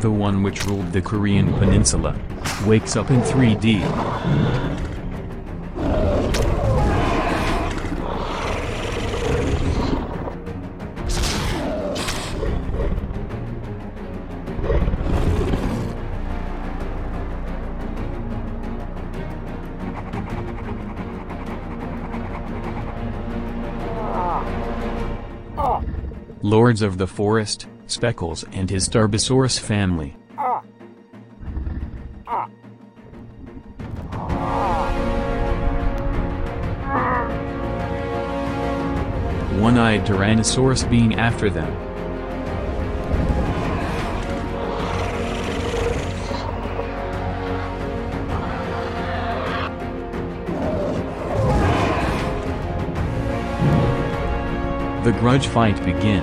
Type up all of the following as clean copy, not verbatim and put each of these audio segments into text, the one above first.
the one which ruled the Korean peninsula, wakes up in 3D. Lords of the Forest, Speckles and his Tarbosaurus family. One-eyed Tyrannosaurus being after them. The grudge fight begin.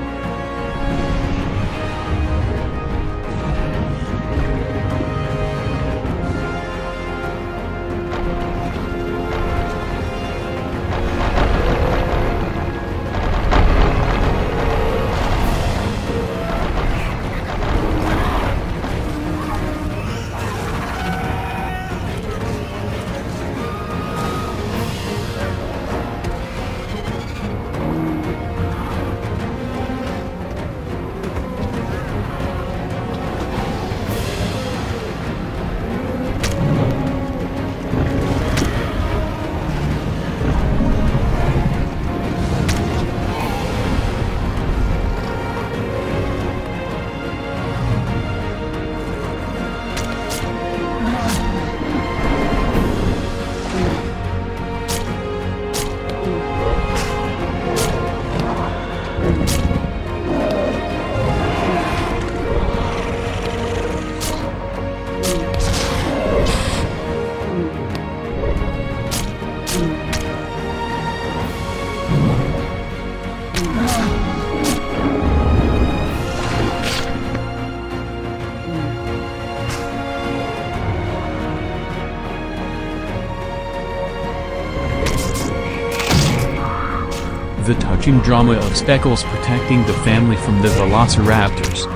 The touching drama of Speckles protecting the family from the velociraptors.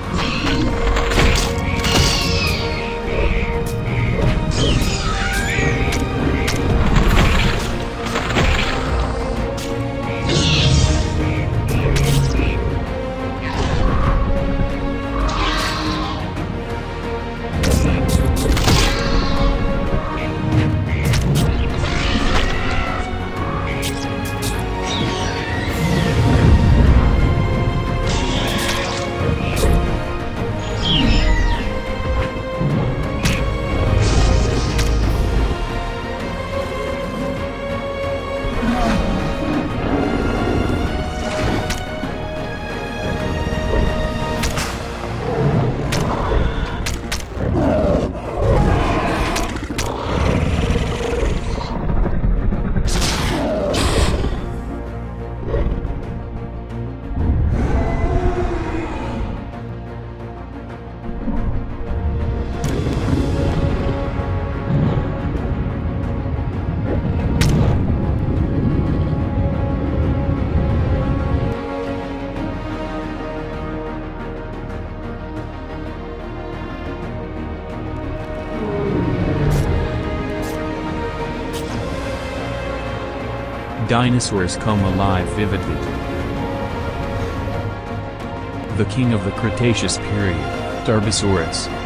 Dinosaurs come alive vividly. The king of the Cretaceous period, Tarbosaurus.